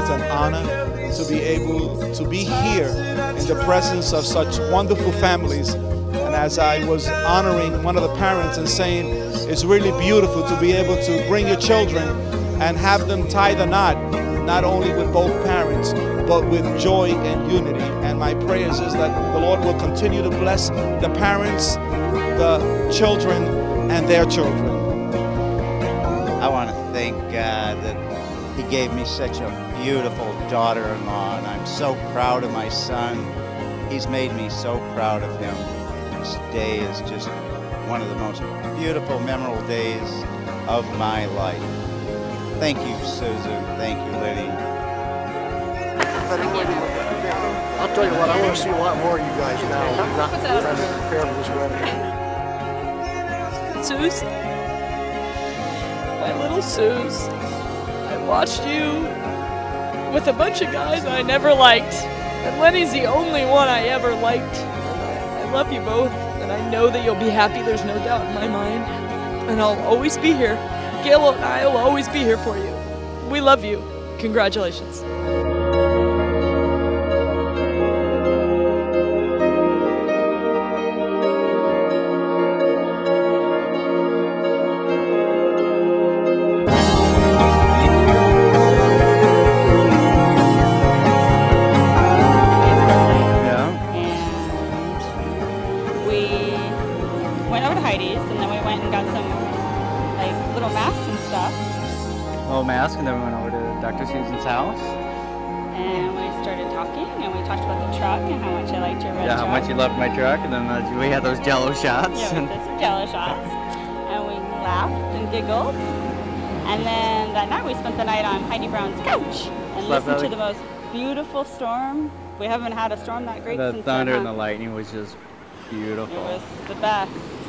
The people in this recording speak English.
it's an honor to be able to be here in the presence of such wonderful families. And as I was honoring one of the parents and saying, it's really beautiful to be able to bring your children and have them tie the knot, not only with both parents, but with joy and unity. And my prayers is that the Lord will continue to bless the parents, the children, and their children. I want to thank God that He gave me such a beautiful daughter-in-law, and I'm so proud of my son. He's made me so proud of him. This day is just one of the most beautiful, memorable days of my life. Thank you, Susan. Thank you, Liddy. I'll tell you what, I want to see a lot more of you guys now. I'm not trying to prepare for this wedding. Suze, my little Suze, I watched you with a bunch of guys I never liked, and Lenny's the only one I ever liked. I love you both, and I know that you'll be happy, there's no doubt in my mind, and I'll always be here. Gail and I will always be here for you. We love you. Congratulations. And then we went and got some little masks and stuff. Little mask, and then we went over to Dr. Susan's house. And we started talking, and we talked about the truck and how much I liked your red truck. Yeah, how much you loved my truck, and then we had those Jello shots. Yeah, we did some Jello shots, and we laughed and giggled. And then that night we spent the night on Heidi Brown's couch and listened to the most beautiful storm. We haven't had a storm that great since the thunder and the lightning was just beautiful. It was the best.